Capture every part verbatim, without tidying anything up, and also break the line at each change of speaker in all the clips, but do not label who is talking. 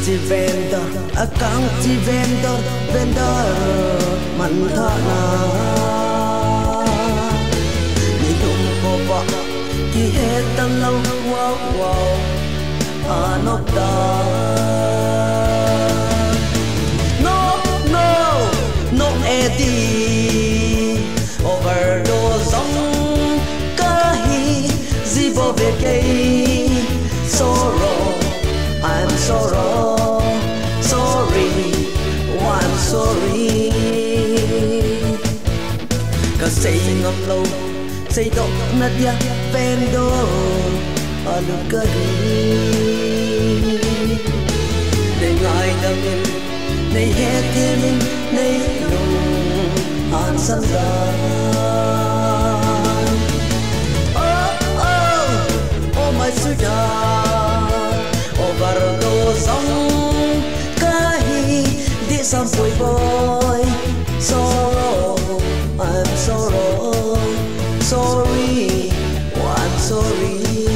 ti vendor akang ti vendor vendor manthana ni dum ko ba ki hetan law wow wow anok da no no no edi overdose on kahi zibo vekei sorrow I'm sorrow sorry I'm sorry ka say ngam lo say dok na dia vendo alu kahi để ngài đâm in này hết thiên in này lùng an sân ra oh oh oh my sweetheart overdose on kahi di sam boy boy sorrow I'm sorrow sorry I'm sorry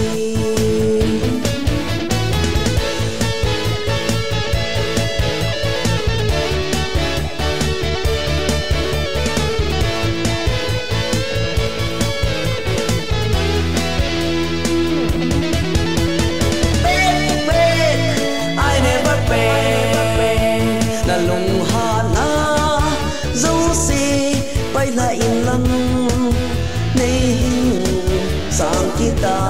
sang kita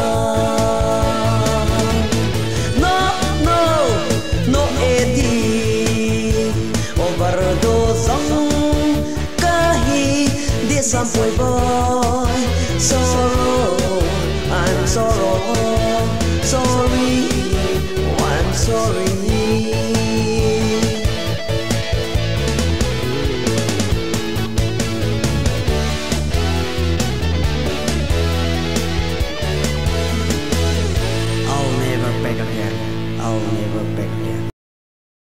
no no no edi overdose on kahi di sampai boy sorrow I'm sorrow sorry I'm sorry I'll never beg again.